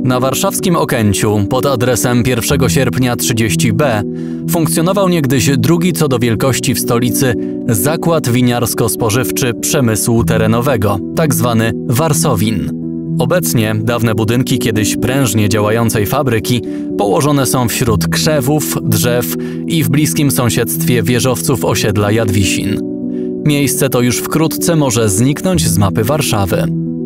Na warszawskim Okęciu pod adresem 1 sierpnia 30B funkcjonował niegdyś drugi co do wielkości w stolicy zakład winiarsko-spożywczy przemysłu terenowego, tzw. Warsowin. Obecnie dawne budynki kiedyś prężnie działającej fabryki położone są wśród krzewów, drzew i w bliskim sąsiedztwie wieżowców osiedla Jadwisin. Miejsce to już wkrótce może zniknąć z mapy Warszawy.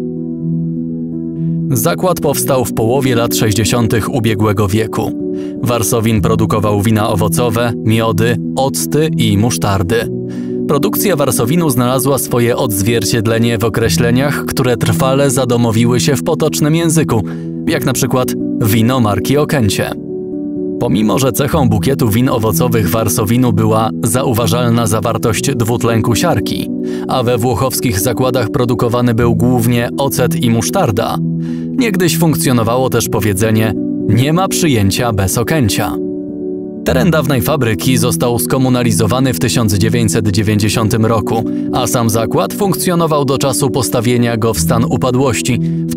Zakład powstał w połowie lat 60. ubiegłego wieku. Warsowin produkował wina owocowe, miody, octy i musztardy. Produkcja Warsowinu znalazła swoje odzwierciedlenie w określeniach, które trwale zadomowiły się w potocznym języku, jak na przykład wino marki Okęcie. Pomimo że cechą bukietu win owocowych Warsowinu była zauważalna zawartość dwutlenku siarki, a we włochowskich zakładach produkowany był głównie ocet i musztarda, niegdyś funkcjonowało też powiedzenie „nie ma przyjęcia bez Okęcia”. Teren dawnej fabryki został skomunalizowany w 1990 roku, a sam zakład funkcjonował do czasu postawienia go w stan upadłości w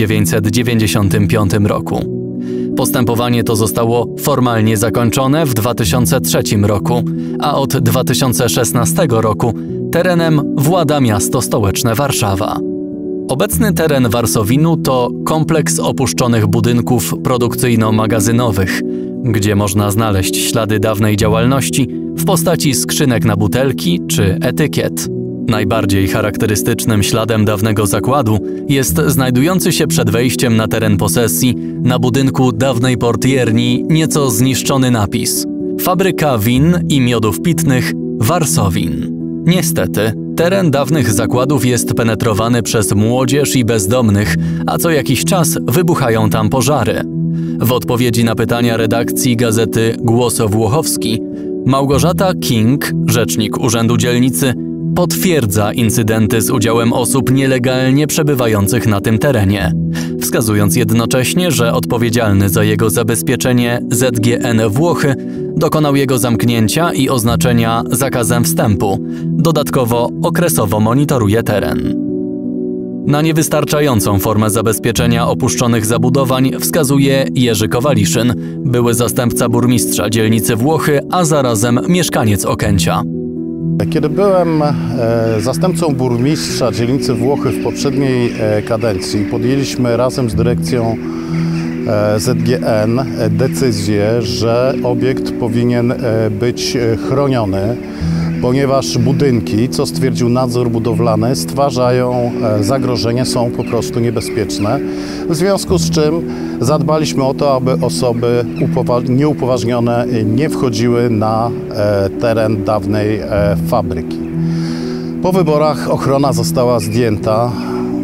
1995 roku. Postępowanie to zostało formalnie zakończone w 2003 roku, a od 2016 roku terenem włada miasto stołeczne Warszawa. Obecny teren Warsowinu to kompleks opuszczonych budynków produkcyjno-magazynowych, gdzie można znaleźć ślady dawnej działalności w postaci skrzynek na butelki czy etykiet. Najbardziej charakterystycznym śladem dawnego zakładu jest znajdujący się przed wejściem na teren posesji na budynku dawnej portierni nieco zniszczony napis „Fabryka win i miodów pitnych Warsowin”. Niestety, teren dawnych zakładów jest penetrowany przez młodzież i bezdomnych, a co jakiś czas wybuchają tam pożary. W odpowiedzi na pytania redakcji gazety Głos Włochowski, Małgorzata King, rzecznik Urzędu Dzielnicy, potwierdza incydenty z udziałem osób nielegalnie przebywających na tym terenie, wskazując jednocześnie, że odpowiedzialny za jego zabezpieczenie ZGN Włochy dokonał jego zamknięcia i oznaczenia zakazem wstępu. Dodatkowo okresowo monitoruje teren. Na niewystarczającą formę zabezpieczenia opuszczonych zabudowań wskazuje Jerzy Kowaliszyn, były zastępca burmistrza dzielnicy Włochy, a zarazem mieszkaniec Okęcia. Kiedy byłem zastępcą burmistrza dzielnicy Włochy w poprzedniej kadencji, podjęliśmy razem z dyrekcją ZGN decyzję, że obiekt powinien być chroniony, ponieważ budynki, co stwierdził nadzór budowlany, stwarzają zagrożenie, są po prostu niebezpieczne. W związku z czym zadbaliśmy o to, aby osoby nieupoważnione nie wchodziły na teren dawnej fabryki. Po wyborach ochrona została zdjęta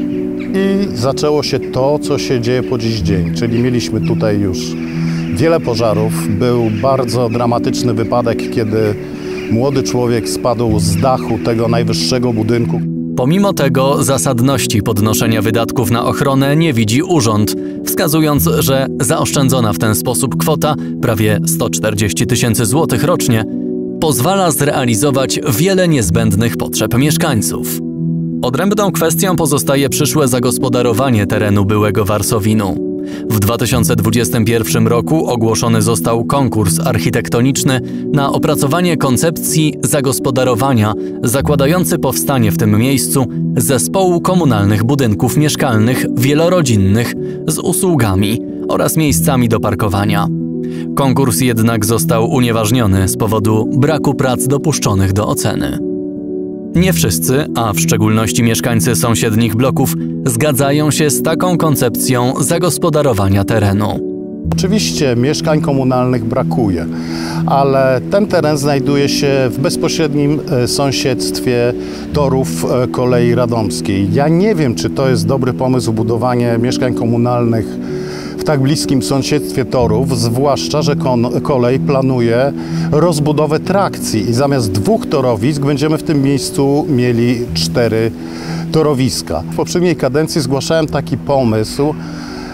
i zaczęło się to, co się dzieje po dziś dzień, czyli mieliśmy tutaj już wiele pożarów. Był bardzo dramatyczny wypadek, kiedy młody człowiek spadł z dachu tego najwyższego budynku. Pomimo tego zasadności podnoszenia wydatków na ochronę nie widzi urząd, wskazując, że zaoszczędzona w ten sposób kwota, prawie 140 000 złotych rocznie, pozwala zrealizować wiele niezbędnych potrzeb mieszkańców. Odrębną kwestią pozostaje przyszłe zagospodarowanie terenu byłego Warsowinu. W 2021 roku ogłoszony został konkurs architektoniczny na opracowanie koncepcji zagospodarowania zakładający powstanie w tym miejscu zespołu komunalnych budynków mieszkalnych wielorodzinnych z usługami oraz miejscami do parkowania. Konkurs jednak został unieważniony z powodu braku prac dopuszczonych do oceny. Nie wszyscy, a w szczególności mieszkańcy sąsiednich bloków, zgadzają się z taką koncepcją zagospodarowania terenu. Oczywiście mieszkań komunalnych brakuje, ale ten teren znajduje się w bezpośrednim sąsiedztwie torów kolei radomskiej. Ja nie wiem, czy to jest dobry pomysł budowanie mieszkań komunalnych w tak bliskim sąsiedztwie torów, zwłaszcza że kolej planuje rozbudowę trakcji i zamiast 2 torowisk będziemy w tym miejscu mieli 4 torowiska. W poprzedniej kadencji zgłaszałem taki pomysł,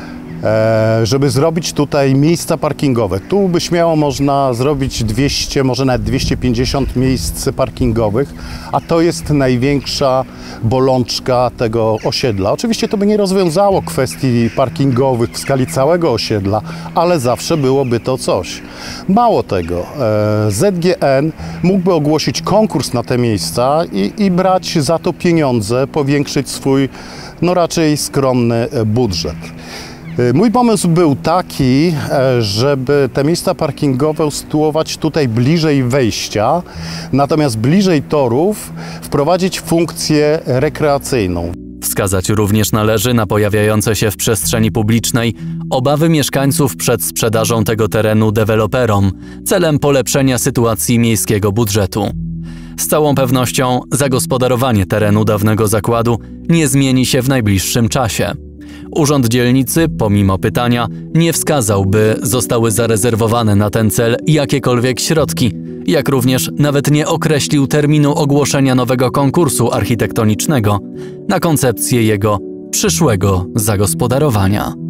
żeby zrobić tutaj miejsca parkingowe. Tu by śmiało można zrobić 200, może nawet 250 miejsc parkingowych, a to jest największa bolączka tego osiedla. Oczywiście to by nie rozwiązało kwestii parkingowych w skali całego osiedla, ale zawsze byłoby to coś. Mało tego, ZGN mógłby ogłosić konkurs na te miejsca i brać za to pieniądze, powiększyć swój raczej skromny budżet. Mój pomysł był taki, żeby te miejsca parkingowe usytuować tutaj bliżej wejścia, natomiast bliżej torów wprowadzić funkcję rekreacyjną. Wskazać również należy na pojawiające się w przestrzeni publicznej obawy mieszkańców przed sprzedażą tego terenu deweloperom celem polepszenia sytuacji miejskiego budżetu. Z całą pewnością zagospodarowanie terenu dawnego zakładu nie zmieni się w najbliższym czasie. Urząd Dzielnicy, pomimo pytania, nie wskazał, by zostały zarezerwowane na ten cel jakiekolwiek środki, jak również nawet nie określił terminu ogłoszenia nowego konkursu architektonicznego na koncepcję jego przyszłego zagospodarowania.